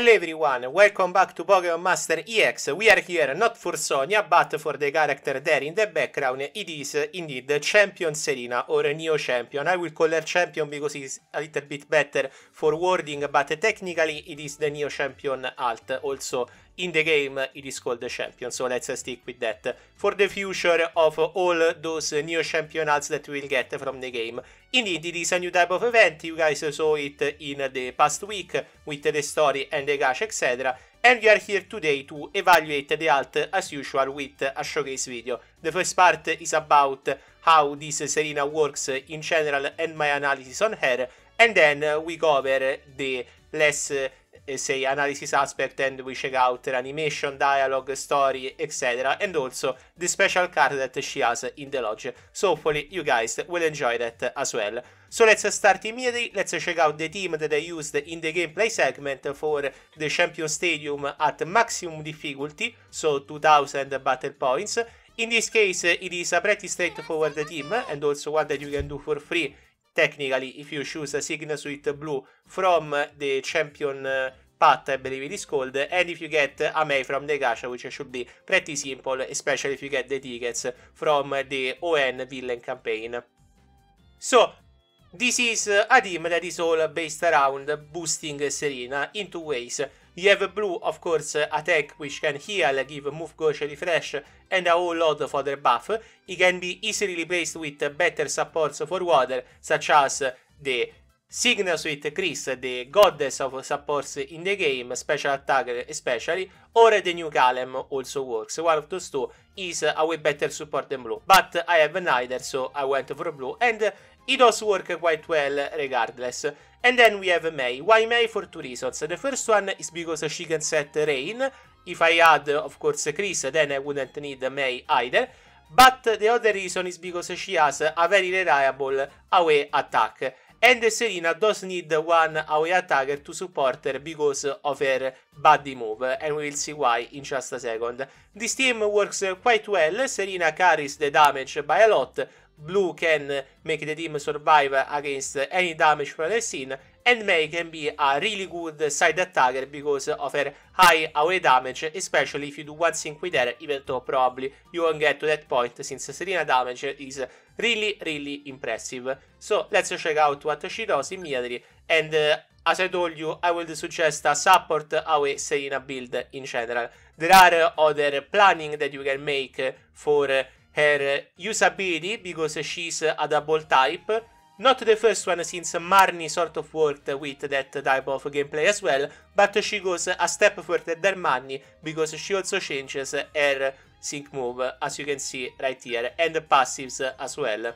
Hello everyone, welcome back to Pokémon Master EX. We are here not for Sonia, but for the character there in the background. It is indeed Champion Serena, or Neo Champion. I will call her Champion because it's a little bit better for wording, but technically it is the Neo Champion alt. Also, in the game it is called the Champion, so let's stick with that for the future of all those Neo Champion alts that we will get from the game. Indeed, it is a new type of event. You guys saw it in the past week with the story and the gacha, etc. And we are here today to evaluate the alt as usual with a showcase video. The first part is about how this Serena works in general and my analysis on her. And then we cover the less say analysis aspect, and we check out her animation, dialogue, story, etc. and also the special card that she has in the lodge. So hopefully you guys will enjoy that as well. So let's start immediately. Let's check out the team that I used in the gameplay segment for the Champion Stadium at maximum difficulty, so 2000 battle points. In this case it is a pretty straightforward team, and also one that you can do for free technically if you choose a Signa Suite Blue from the Champion path, I believe it is called, and if you get a Mei from the gacha, which should be pretty simple, especially if you get the tickets from the ON villain campaign. So this is a team that is all based around boosting Serena in two ways. You have Blue, of course, attack, which can heal, give move gauge refresh, and a whole lot of other buff. It can be easily replaced with better supports for water, such as the Signa Suite Chris, the goddess of supports in the game, special attacker especially, or the new Kalem also works. One of those two is a way better support than Blue, but I have neither, so I went for Blue, and it does work quite well regardless. And then we have Mei. Why Mei? For two reasons. The first one is because she can set rain. If I had, of course, Chris, then I wouldn't need Mei either. But the other reason is because she has a very reliable away attack. And Serena does need one away attacker to support her because of her body move, and we will see why in just a second. This team works quite well. Serena carries the damage by a lot. Blue can make the team survive against any damage from the scene, and Mei can be a really good side attacker because of her high away damage, especially if you do one sync with her, even though probably you won't get to that point since Serena damage is really impressive. So let's check out what she does immediately, and as I told you, I would suggest a support away Serena build in general. There are other planning that you can make for her usability because she's a double type. Not the first one, since Marnie sort of worked with that type of gameplay as well, but she goes a step further than Marnie because she also changes her sync move, as you can see right here, and passives as well.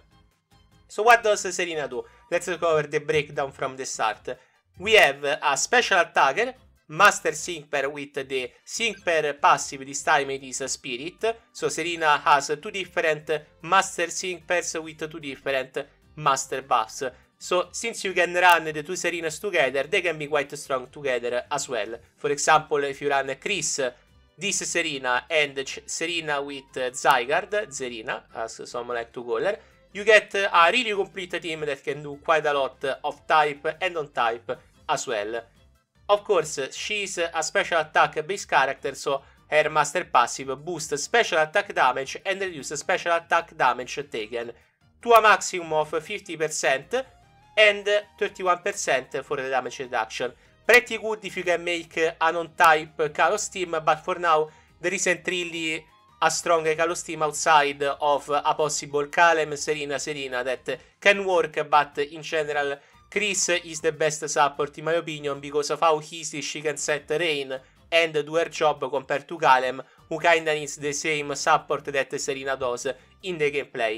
So what does Serena do? Let's cover the breakdown from the start. We have a special attacker, Master Sync Pair with the Sync Pair passive. This time it is a Spirit. So Serena has two different Master Sync Pairs with two different Master buffs. So since you can run the two Serenas together, they can be quite strong together as well. For example, if you run Chris, this Serena, and Serena with Zygarde, Zerina, as some like to call her, you get a really complete team that can do quite a lot of type and on type as well. Of course, she's a special attack based character, so her master passive boosts special attack damage and reduces special attack damage taken to a maximum of 50% and 31% for the damage reduction. Pretty good if you can make a non-type Kalos team, but for now there isn't really a strong Kalos team outside of a possible Kalem, Serena that can work, but in general Chris is the best support in my opinion because of how easy she can set rain and do her job compared to Kalem, who kinda needs the same support that Serena does in the gameplay.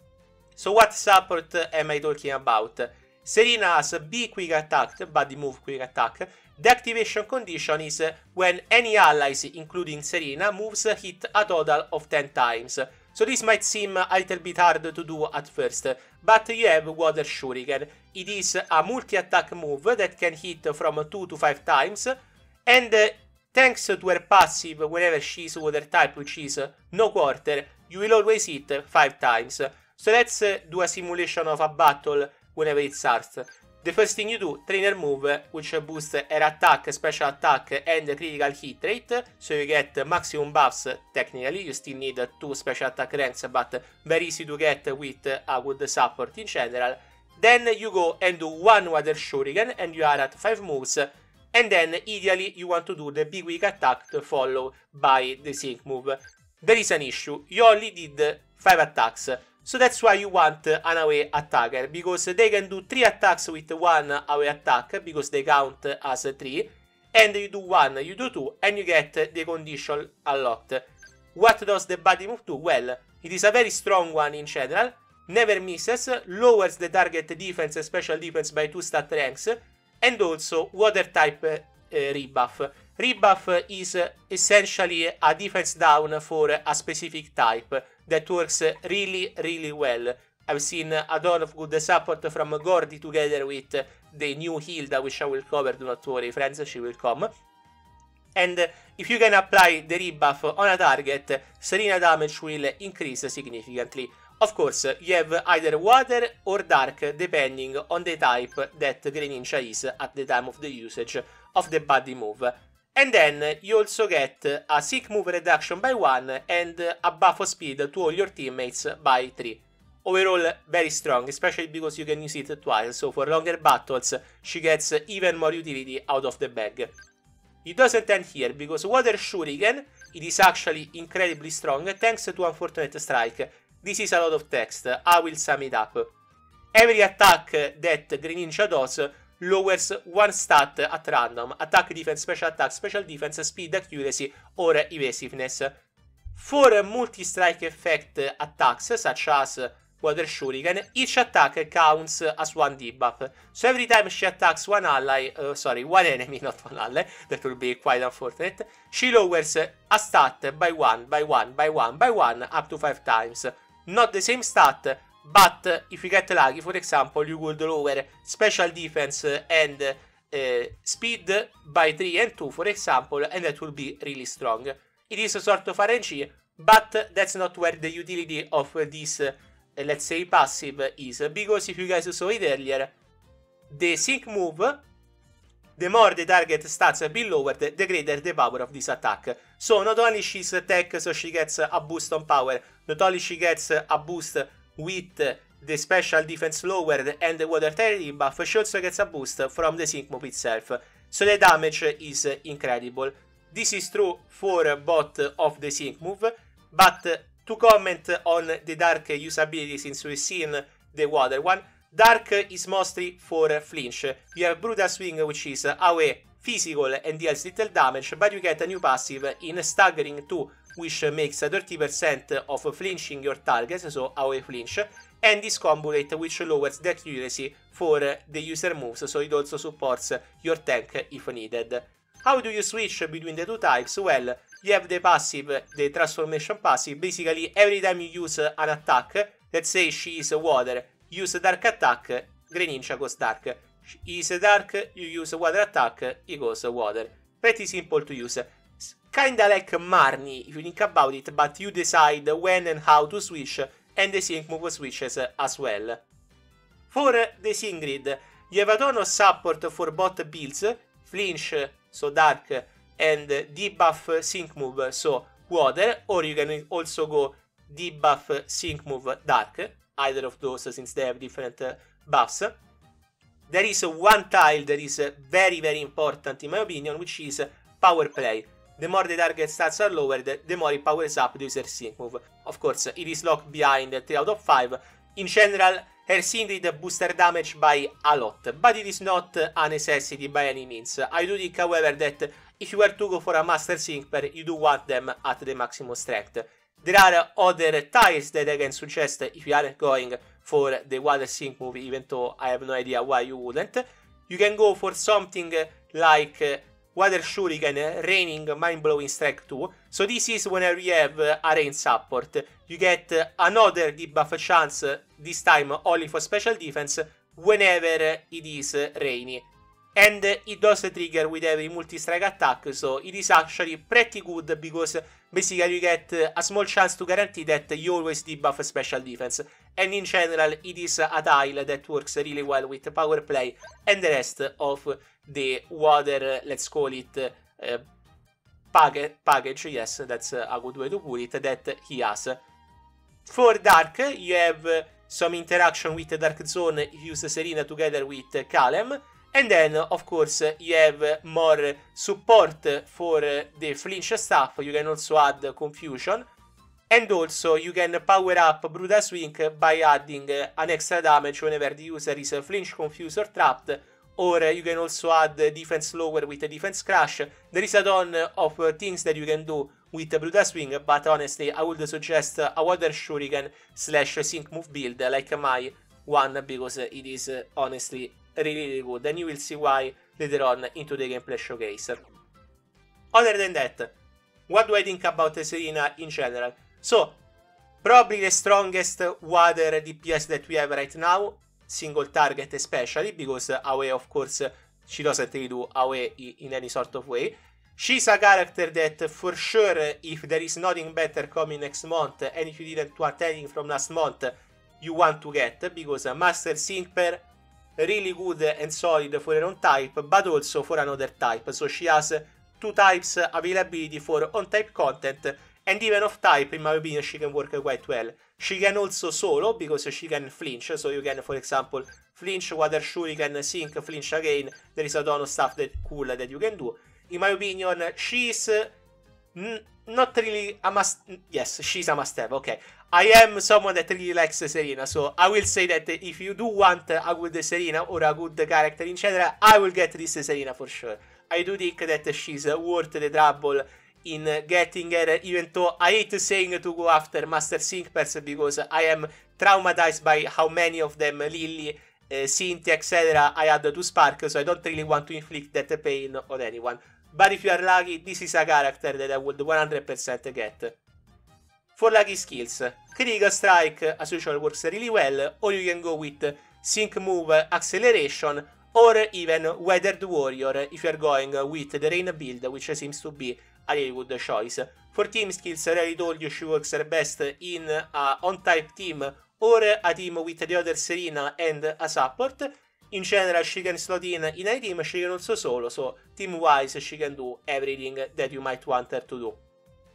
So what support am I talking about? Serena has B quick attack, body move quick attack. The activation condition is when any allies, including Serena, moves hit a total of 10 times. So this might seem a little bit hard to do at first, but you have Water Shuriken. It is a multi-attack move that can hit from 2 to 5 times, and thanks to her passive, whenever she is water type, which is no quarter, you will always hit 5 times. So let's do a simulation of a battle whenever it starts. The first thing you do, trainer move, which boosts air attack, special attack, and critical hit rate. So you get maximum buffs, technically. You still need 2 special attack ranks, but very easy to get with a good support in general. Then you go and do 1 Water Shuriken, and you are at 5 moves. And then, ideally, you want to do the big weak attack followed by the sync move. There is an issue. You only did 5 attacks. So that's why you want an away attacker, because they can do 3 attacks with 1 away attack, because they count as 3, and you do 1, you do 2, and you get the condition unlocked. What does the body move do? Well, it is a very strong one in general, never misses, lowers the target defense and special defense by 2 stat ranks, and also water type rebuff. Rebuff is essentially a defense down for a specific type that works really well. I've seen a ton of good support from Gordy together with the new Hilda, which I will cover, do not worry friends, she will come. And if you can apply the rebuff on a target, Serena damage will increase significantly. Of course, you have either water or dark, depending on the type that Greninja is at the time of the usage of the body move. And then you also get a sync move reduction by 1 and a buff of speed to all your teammates by 3. Overall, very strong, especially because you can use it twice, so for longer battles, she gets even more utility out of the bag. It doesn't end here, because Water Shuriken, it is actually incredibly strong thanks to Unfortunate Strike. This is a lot of text, I will sum it up. Every attack that Greninja does lowers 1 stat at random: attack, defense, special defense, speed, accuracy, or evasiveness. For multi-strike effect attacks, such as Water Shuriken, each attack counts as 1 debuff. So every time she attacks one enemy, not one ally, that would be quite unfortunate, she lowers a stat by 1, up to 5 times. Not the same stat, but if you get lucky, for example, you would lower special defense and speed by 3 and 2, for example, and that will be really strong. It is a sort of RNG, but that's not where the utility of this, let's say, passive is, because if you guys saw it earlier, the sync move, the more the target stats have been lowered, the greater the power of this attack. So not only she's tech, so she gets a boost on power, not only she gets a boost with the special defense lowered and the water type debuff, she also gets a boost from the sync move itself. So the damage is incredible. This is true for both of the sync move, but to comment on the dark usability, since we've seen the water one, dark is mostly for flinch. You have Brutal Swing, which is away physical and deals little damage, but you get a new passive in Staggering 2, which makes 30% of flinching your targets, so away flinch, and Discombobulate, which lowers the accuracy for the user moves, so it also supports your tank if needed. How do you switch between the two types? Well, you have the passive, the transformation passive. Basically, every time you use an attack, let's say she is water, use dark attack, Greninja goes dark. She is dark, you use water attack, he goes water. Pretty simple to use. Kinda like Marnie, if you think about it, but you decide when and how to switch, and the sync move switches as well. For the Singrid, you have a ton of support for both builds, flinch, so dark, and debuff sync move, so water, or you can also go debuff sync move dark, either of those since they have different buffs. There is one tile that is very important in my opinion, which is power play. The more the target stats are lowered, the more it powers up the user's sync move. Of course, it is locked behind 3 out of 5. In general, her Singrid boosts her damage by a lot, but it is not a necessity by any means. I do think, however, that if you were to go for a Master Syncer, you do want them at the maximum strength. There are other tiles that I can suggest if you aren't going for the Water Sync move, even though I have no idea why you wouldn't. You can go for something like Water Shuriken, Raining, Mind-Blowing Strike 2. So this is whenever you have a rain support. You get another debuff chance, this time only for special defense, whenever it is rainy. and it does trigger with every multi-strike attack, so it is actually pretty good because basically you get a small chance to guarantee that you always debuff special defense, and in general it is a tile that works really well with power play and the rest of the water, let's call it, package, yes, that's a good way to put it, that he has. For Dark, you have some interaction with Dark Zone if you use Serena together with Kalem. And then, of course, you have more support for the flinch stuff. You can also add Confusion. And also, you can power up Brutal Swing by adding an extra damage whenever the user is flinch, confused, or trapped. Or you can also add defense lower with a defense crash. There is a ton of things that you can do with Brutal Swing, but honestly, I would suggest a Water Shuriken / Sync Move build like my one, because it is honestly really good, and you will see why later on into the gameplay showcase. Other than that, what do I think about Serena in general? So, probably the strongest water DPS that we have right now, single target especially, because AoE, of course, she doesn't really do AoE in any sort of way. She's a character that for sure, if there is nothing better coming next month, and if you didn't want anything from last month, you want to get, because Master Sync pair, really good and solid for her own type, but also for another type. So she has two types availability for on-type content, and even off-type, in my opinion, she can work quite well. She can also solo, because she can flinch, so you can, for example, flinch, Water Shuriken, sync, flinch again. There is a ton of stuff that cool that you can do. In my opinion, she's not really a must... Yes, she's a must-have, okay. I am someone that really likes Serena, so I will say that if you do want a good Serena or a good character in general, I will get this Serena for sure. I do think that she's worth the trouble in getting her, even though I hate saying to go after Master Sync pairs, because I am traumatized by how many of them, Lily, Cynthia, etc., I had to Spark, so I don't really want to inflict that pain on anyone. But if you are lucky, this is a character that I would 100% get. For lucky skills, Critical Strike as usual works really well, or you can go with Sync Move Acceleration, or even Weathered Warrior if you are going with the Rain build, which seems to be a really good choice. For team skills, I already told you she works best in a on-type team or a team with the other Serena and a support. In general, she can slot in a team, she can also solo, so team-wise she can do everything that you might want her to do.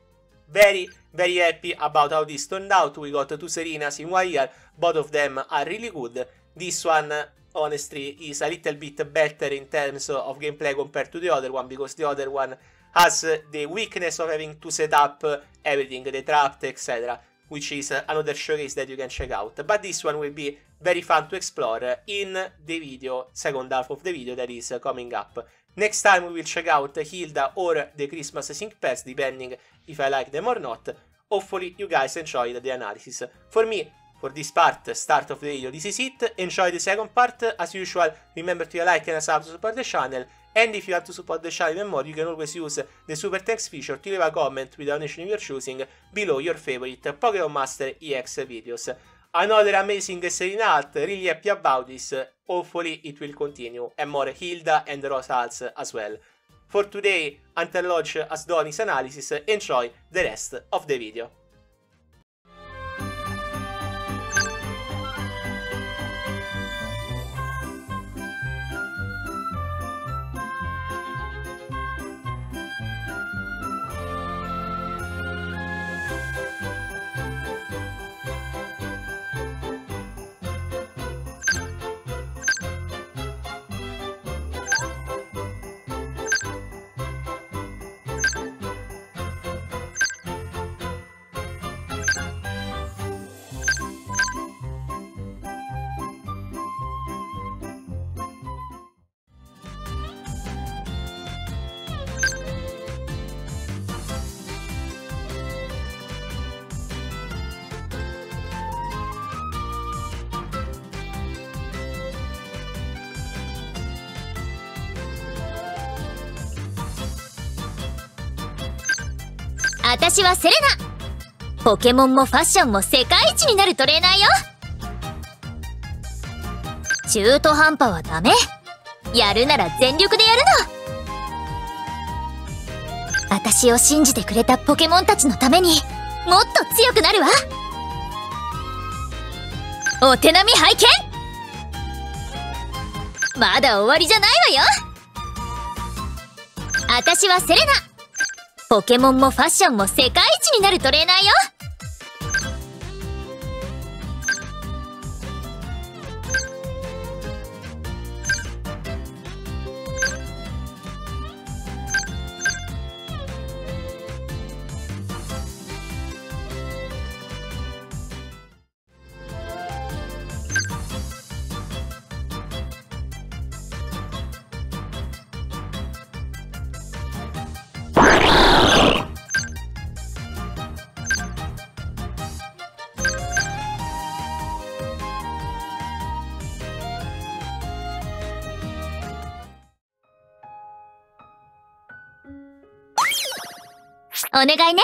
Very, very happy about how this turned out. We got two Serenas in 1 year, both of them are really good. This one, honestly, is a little bit better in terms of gameplay compared to the other one, because the other one has the weakness of having to set up everything, the trapped, etc., which is another showcase that you can check out. But this one will be very fun to explore in the video, second half of the video that is coming up. Next time we will check out Hilda or the Christmas Sync pairs, depending if I like them or not. Hopefully you guys enjoyed the analysis. For me, for this part, start of the video, this is it. Enjoy the second part. As usual, remember to like and sub to support the channel. And if you want to support the channel even more, you can always use the super thanks feature to leave a comment with a donation of your choosing below your favorite Pokémon Master EX videos. Another amazing Serena art, really happy about this. Hopefully it will continue, and more Hilda and Rosa alts as well. For today, until Lodge has done his analysis, enjoy the rest of the video. 私はセレナ。ポケモンもファッションも世界一になるトレーナーよ。中途半端はダメ。 やるなら全力でやるの。私を信じてくれたポケモンたちのためにもっと強くなるわ。お手並み拝見。まだ終わりじゃないわよ。私はセレナ。ポケモンもファッションも世界一になるトレーナーよ。お願いね。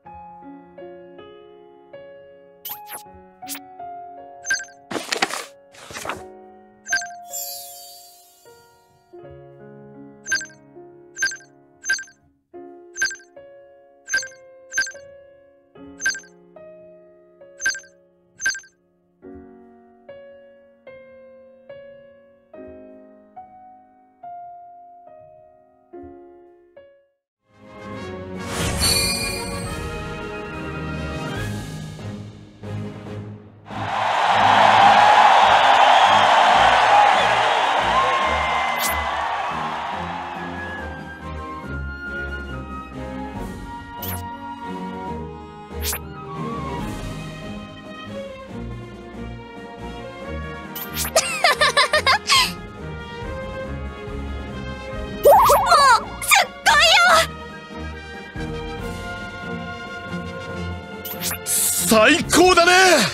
最高だね。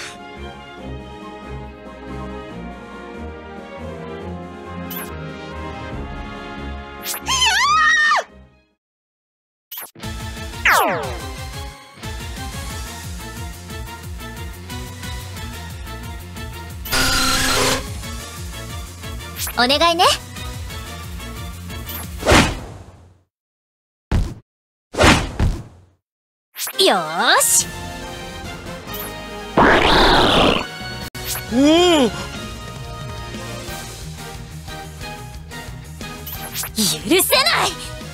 お願いね。よーし。許せない。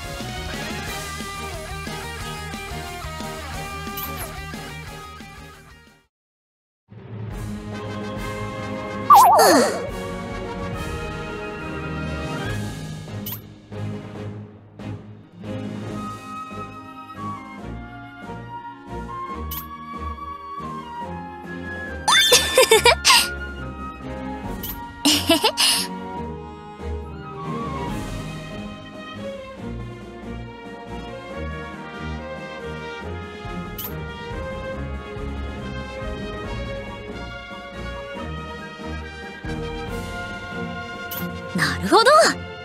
なるほど。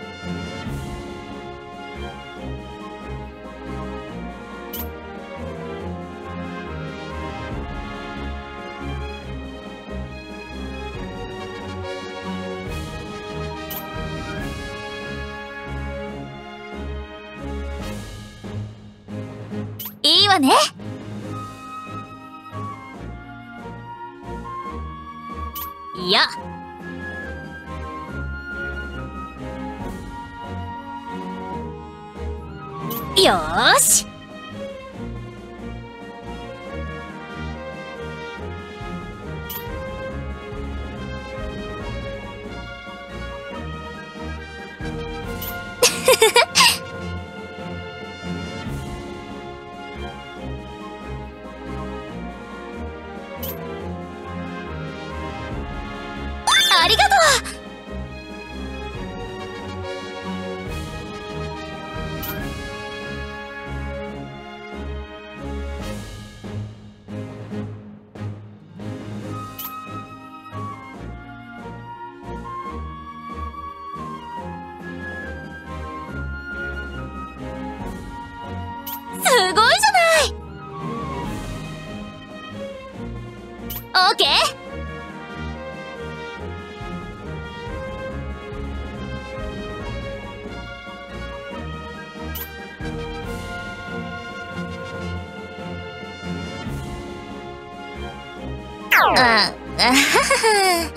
いいわね。いや。よーし。ありがとう。すごいじゃない。オーケー。 ああはは。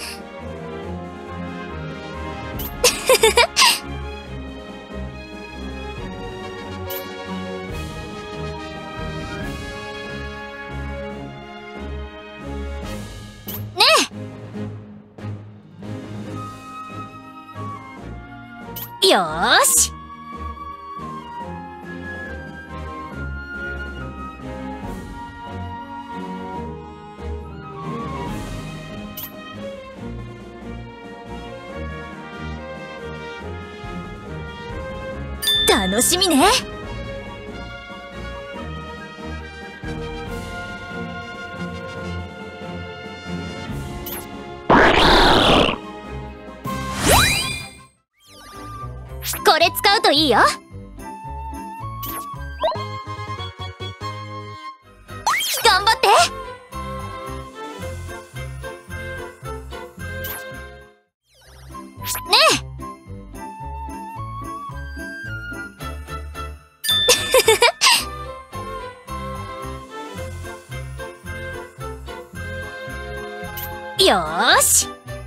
よーし。楽しみね。これ使うといいよ。頑張ってねえ。よーし。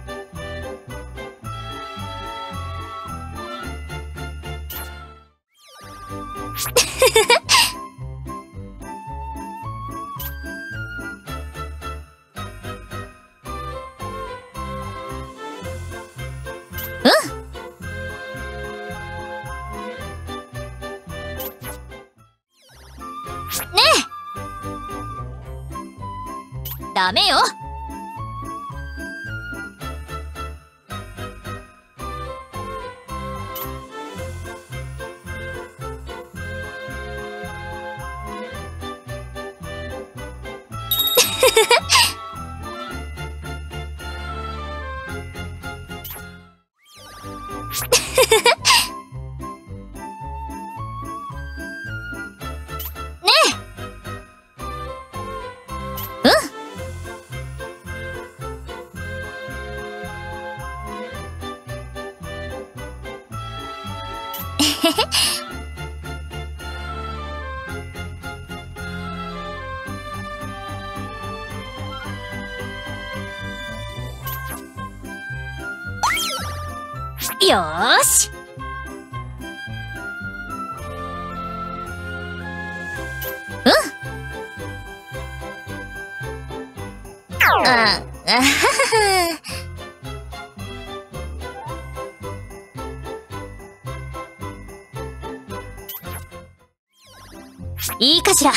ねえ。ダメよ。よーし。ああはは。いいかしら。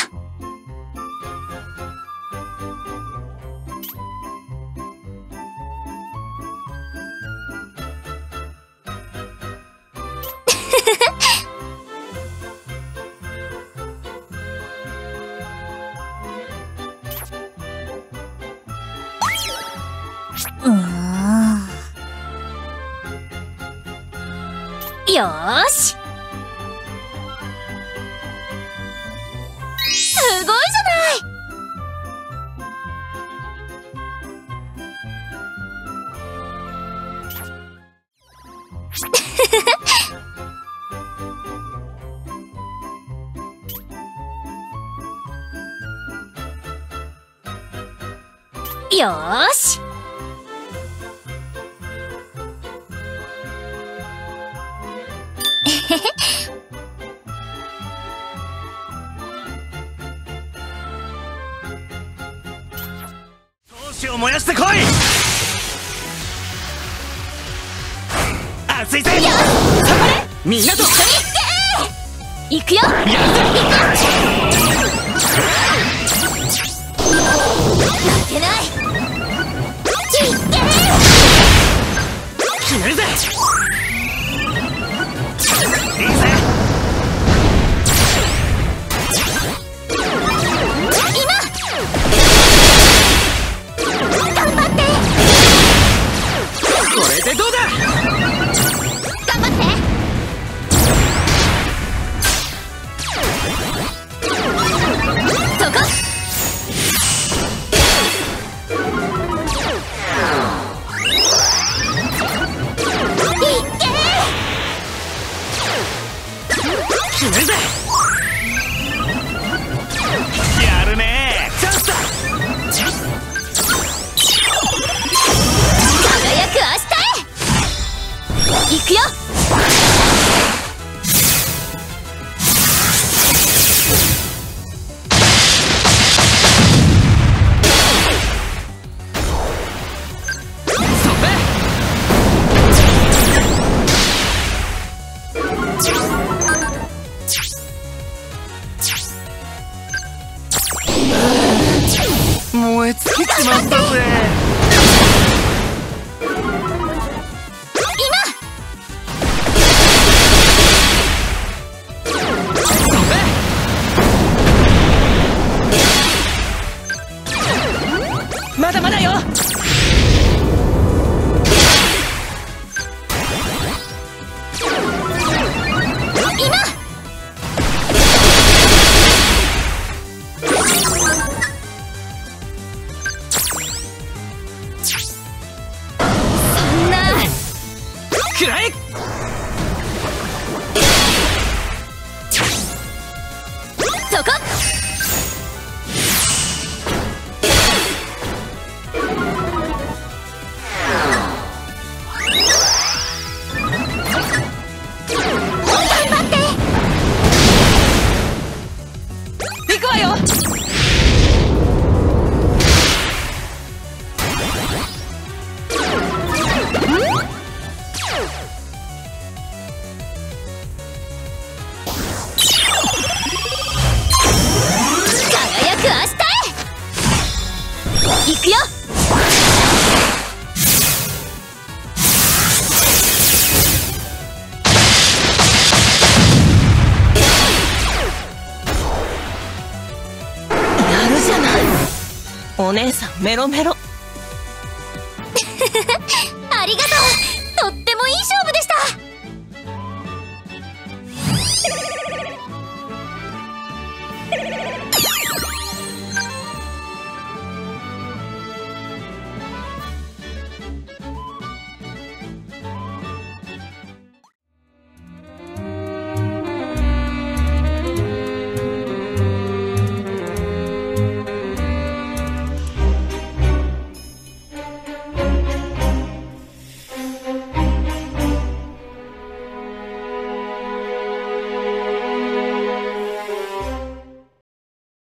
よーし。すごいじゃない。よーし。 闘志を燃やしてこい。熱いぜ。みんなと行くよ。負けない。 決めるぜ。いいぜ。 頑張って。 これでどうだ。 頑張って。そこ。 えつけちまったぜ。 まだまだよ。 くらえ。 そこ。 行くわよ。 輝く明日へ。行くよ。 やるじゃない。お姉さんメロメロ。 ありがとう。とってもいい勝負でした。